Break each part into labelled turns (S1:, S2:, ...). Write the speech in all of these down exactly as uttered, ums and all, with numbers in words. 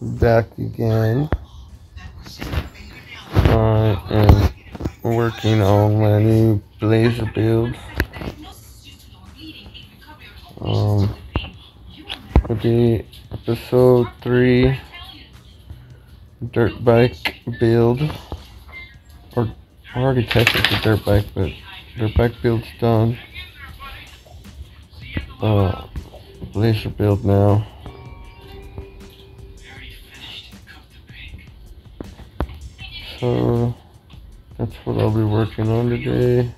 S1: back again. I am working on my new Blazer build. Um, it'll be episode three, dirt bike build. Or I already tested the dirt bike, but dirt bike build's done. Uh, Blazer build now. So that's what I'll be working on today.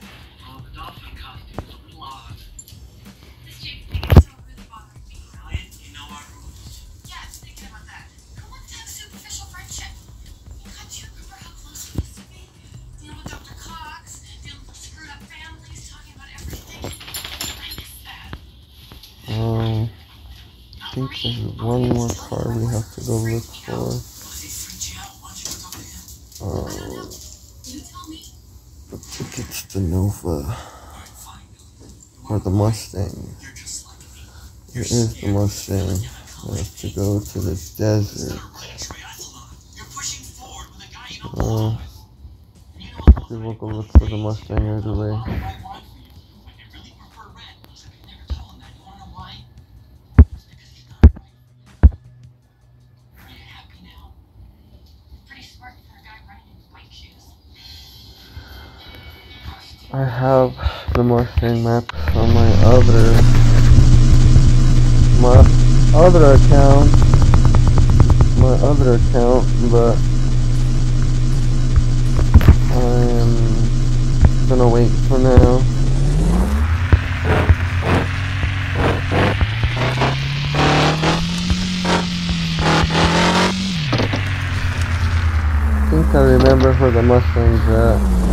S1: Um, I think there's one more car we have to go look for. Um, I think it's the Nova or the Mustang. It is the Mustang. I have to go to the desert. Uh, we will go look for the Mustang right away. I have the Mustang maps on my other my other account my other account but I'm gonna wait for now. I think I remember where the Mustang's at.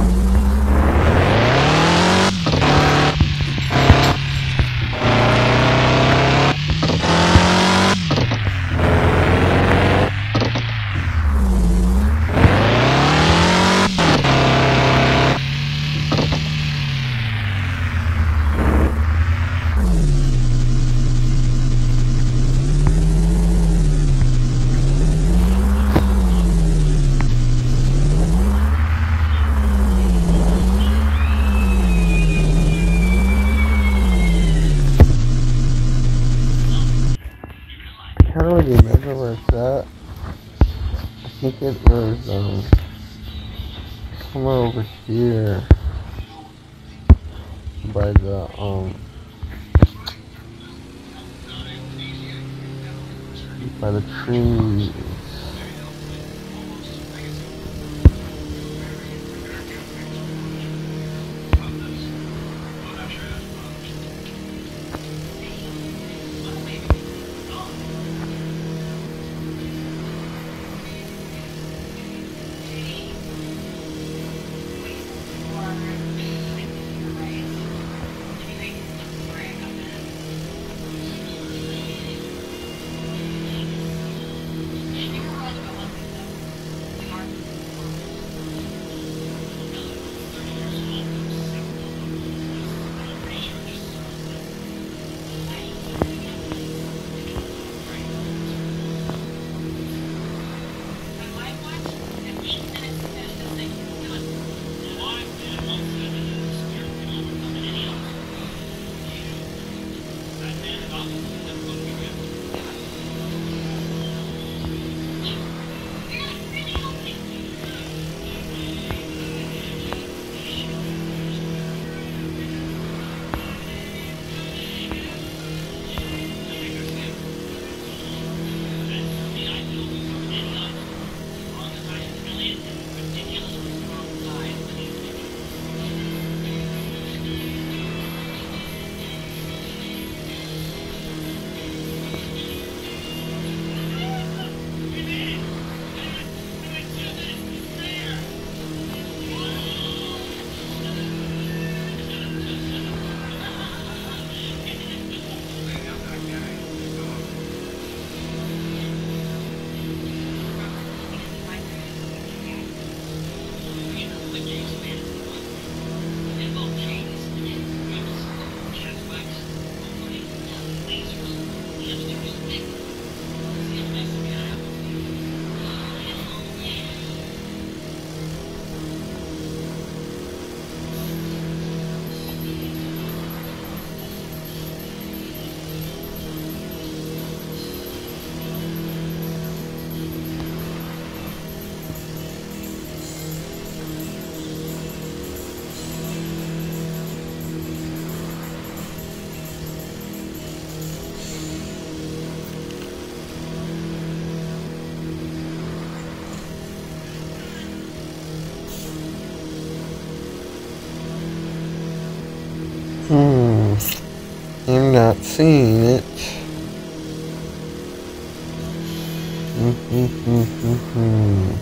S1: I don't really remember where it's at. I think it was um, somewhere over here by the um by the trees. I'm not seeing it. Mm-hmm.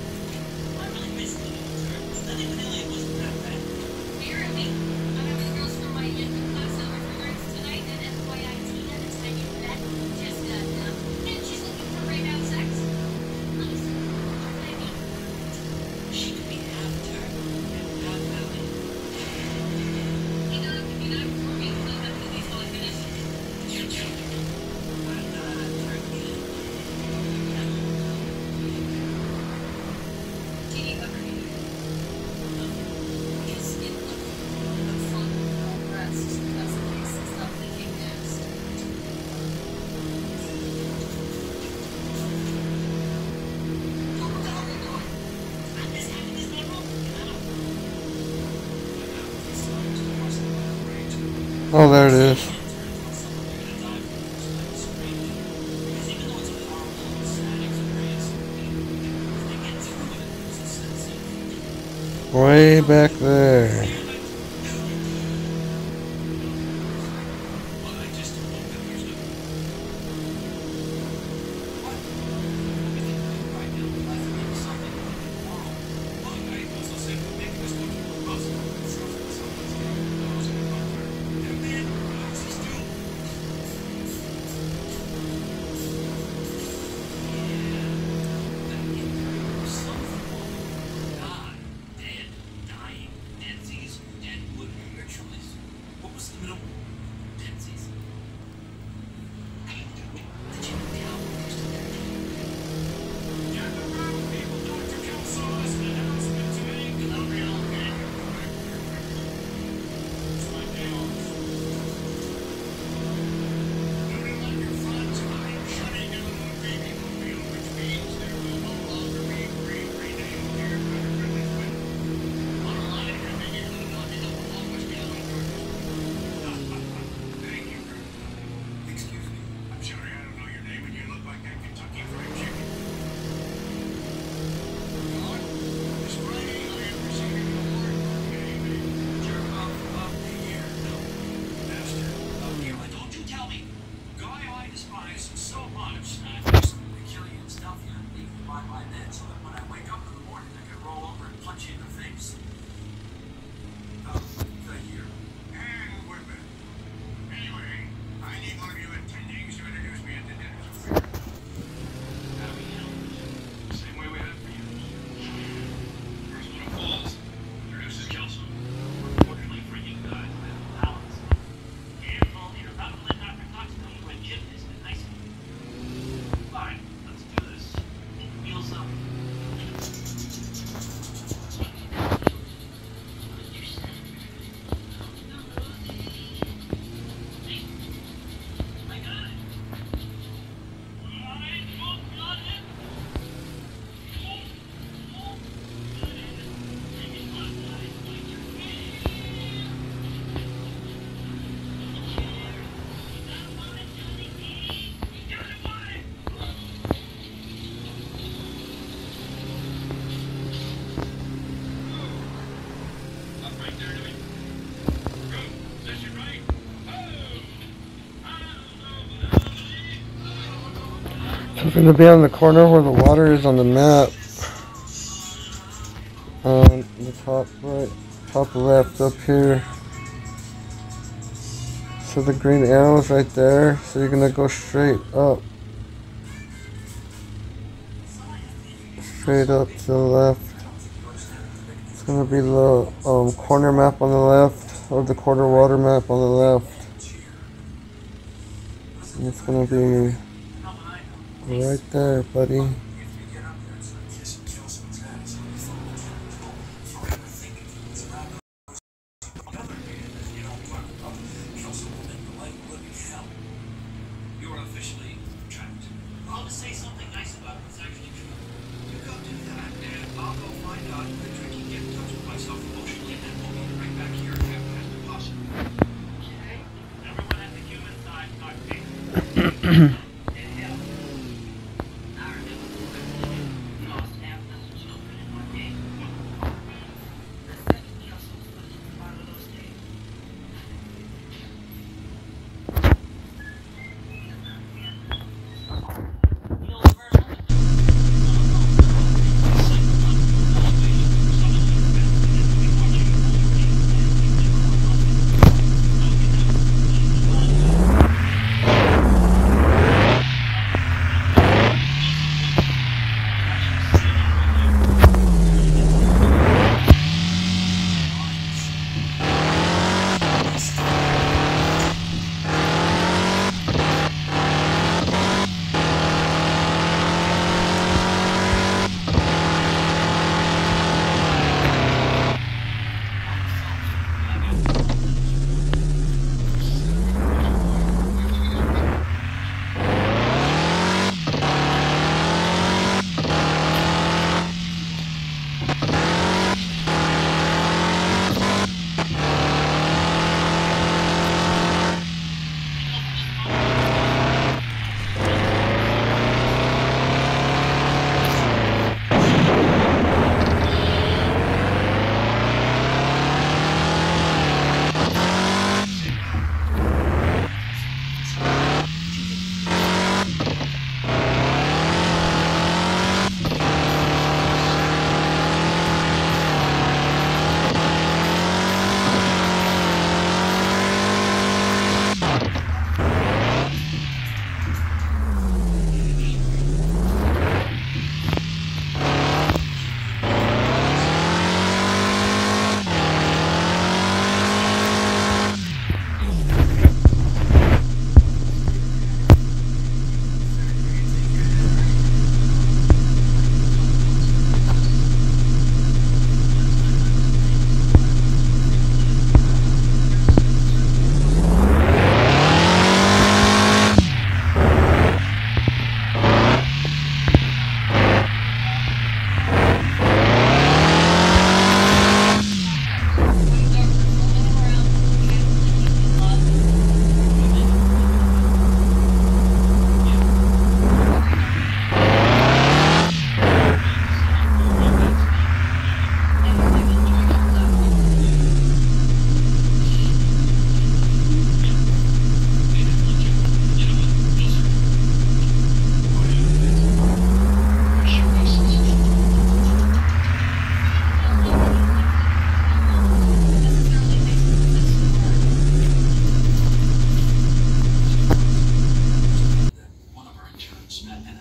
S1: Oh, there it is. Way back there. So we're going to be on the corner where the water is on the map. On the top right, top left up here. So the green arrow is right there. So you're going to go straight up. Straight up to the left. It's going to be the um, corner map on the left, or the quarter water map on the left. And it's going to be right there, buddy.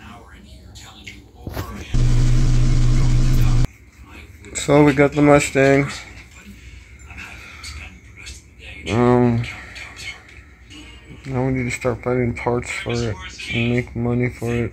S1: So we got the Mustang. Um, now we need to start finding parts for it and make money for it.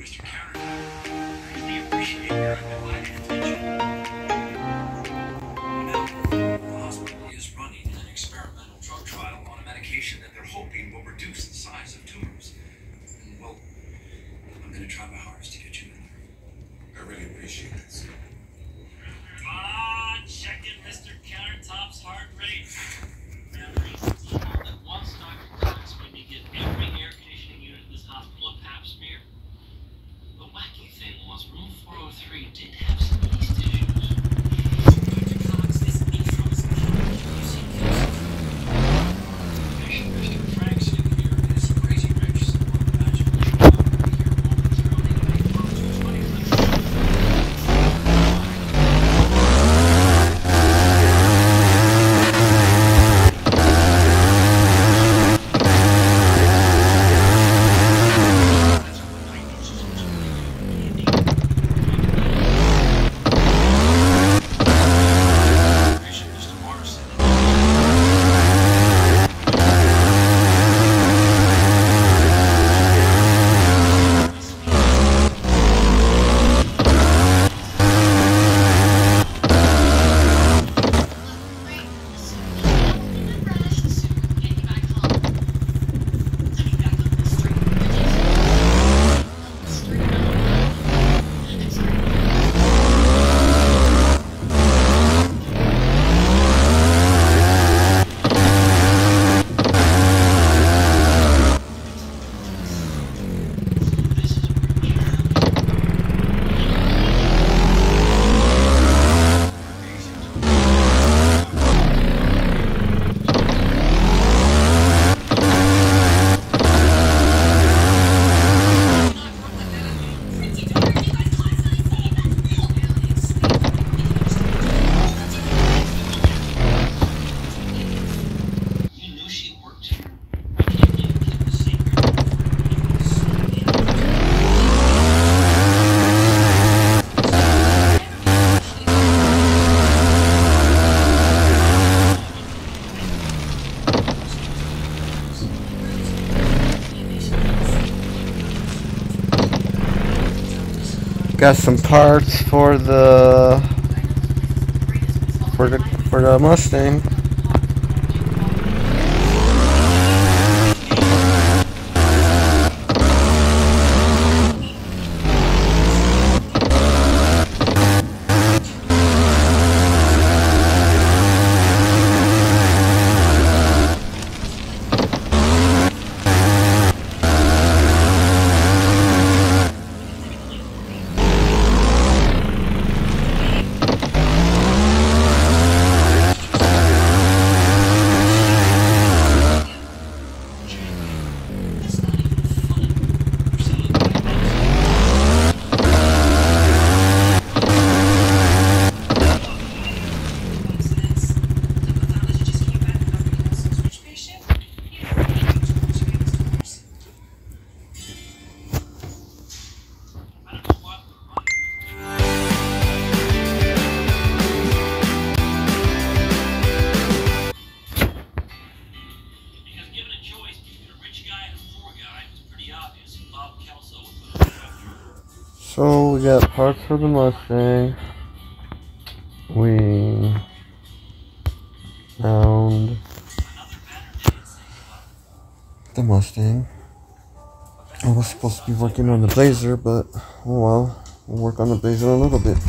S1: Got some parts for the for the for the Mustang. So we got parts for the Mustang. We found the Mustang. I was supposed to be working on the Blazer, but oh well, we'll work on the Blazer a little bit.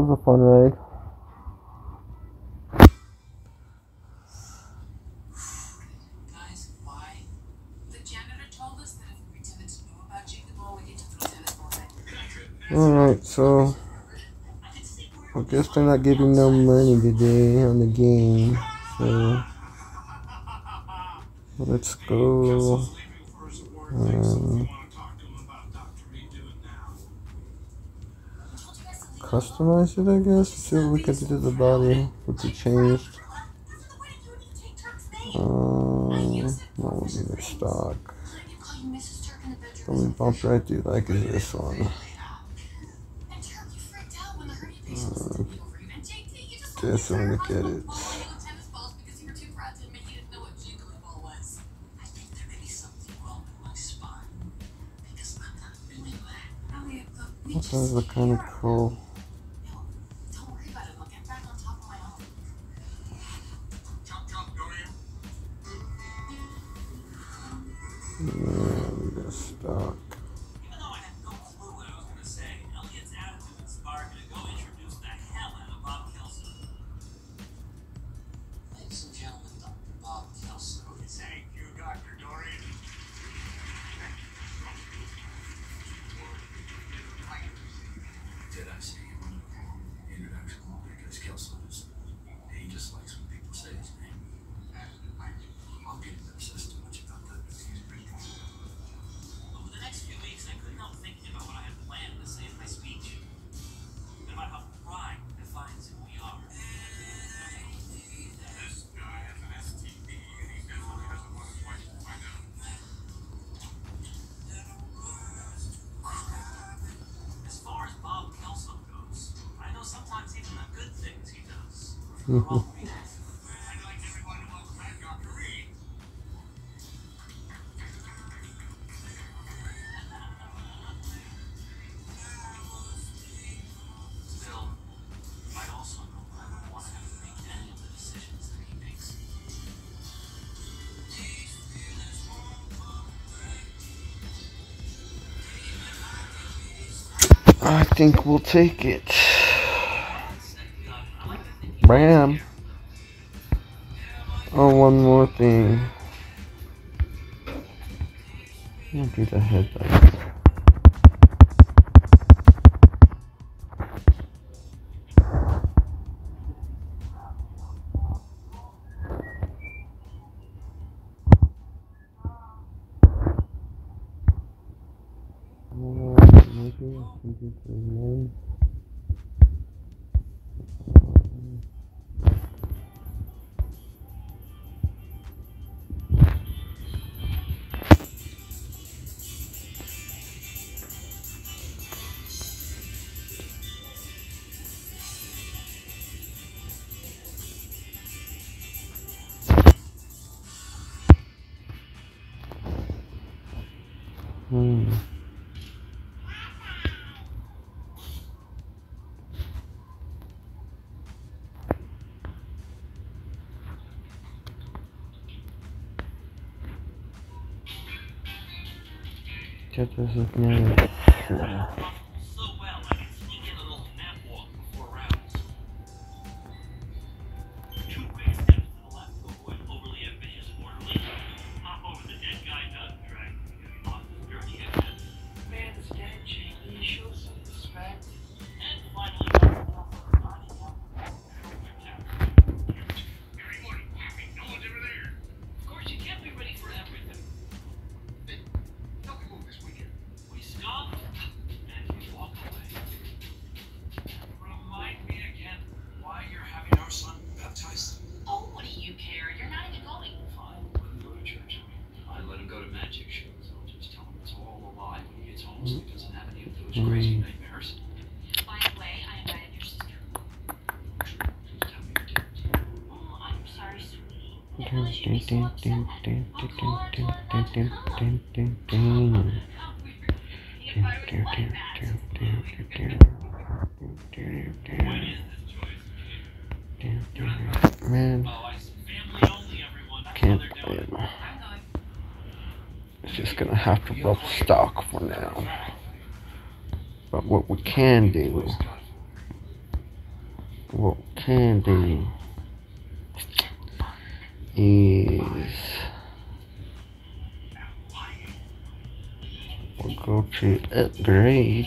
S1: was a fun ride.
S2: Guys, why? The janitor told us that if we pretended to know about Jake the Ball, we get to throw tennis balls at.
S1: Alright, so I guess they're not giving no money today on the game. So let's go. Um, customize it, I guess. See what we can do to the body. What they changed. Um, what will be their stock? The only bump I do like is this one. Uh, this one to get it. That does look kind of cool. Yeah, we got stock.
S2: Even though I had no clue what I was going to say, Elliot's attitude inspired me to go introduce the hell out of Bob Kelso. Ladies and gentlemen, Doctor Bob Kelso. Thank you, Doctor Dorian. Did I say introduction? Because Kelso is, he just likes when people say his name. I'll get into this too much about that. Over the next few weeks, I couldn't help thinking about what I had planned to say in my speech. And about how pride defines who we are. This guy has an S T D and he definitely doesn't want his wife to find out. As far as Bob Kelso goes, I know sometimes even the good things he does are wrong reasons. I'd like everyone to welcome back Doctor Reed. Still, I also know that I don't want to have to make any of the decisions that he makes.
S1: I think we'll take it. Bam. Oh, one more thing. I'll do the headlight. Maybe I can do the one. Hmm. That does look nice. Yeah.
S2: So well, I can sneak in a little nap walk before rounds. Two big steps to the left to avoid overly ambitious orderly. Hop over the dead guy nut and drag off his dirty head. Man's dead, Jake. Show some respect. And finally, body up. Everybody, no one's ever there. Of course, you can't be ready for everything. Help me move this weekend. We stop and we walk away. Remind me again why you're having our son baptized. Oh, what do you care? You're not even going. Fine, let him go to church. I let him go to magic shows. I'll just tell him it's all a lie when he gets home so he doesn't have any of those crazy nightmares. By the way, I invited your sister. Please tell me you did. Oh, I'm sorry, sweetie. It really should be so upset. I'll call her to her not to come. If I were to like that.
S1: Man, can't play it. It's just gonna have to rough stock for now. But what we can do what we can do is we'll go to upgrade.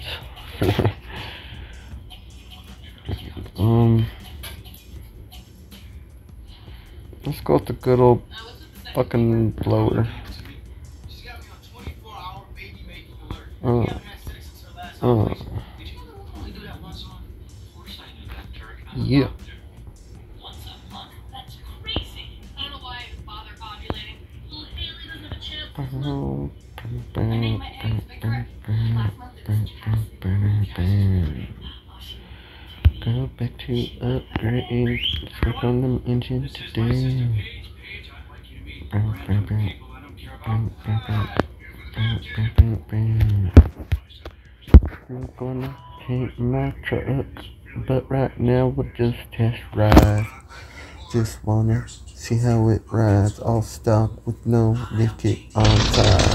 S1: um, let's go with the good old fucking blower. Uh, uh, yeah. Oh, go back to upgrade. Let's work on the engine today. I'm gonna take my truck, but right now we'll just test ride. Just wanna see how it rides off stock with no lift kit on side.